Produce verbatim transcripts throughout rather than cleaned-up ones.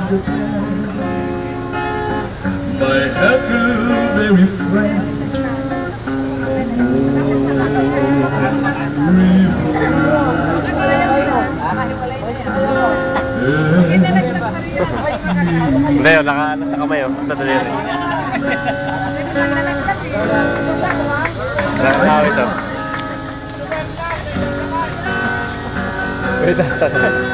my huckleberry friend. Hindi yun, naka-ano sa kamay oh, sa daliri. Nakakawit oh. Wait, saan?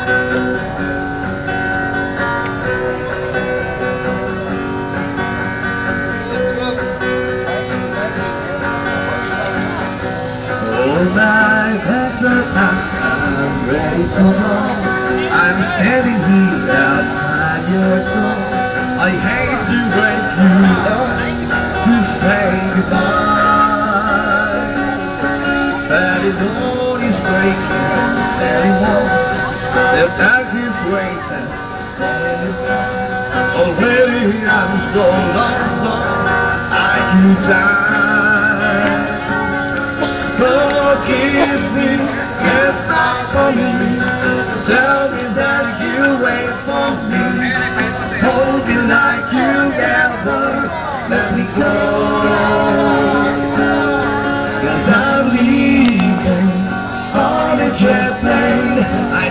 All my bags are packed, I'm ready to go. I'm standing here outside your door. I hate to break you up, to say goodbye. But the dawn is breaking, anymore. The night is waiting, calling us home. Already I'm so lonesome, I could die. So kiss me, kiss my body. Tell me that you wait for me. Hold me like you never let me go. Cause I'm leaving on a jet plane. I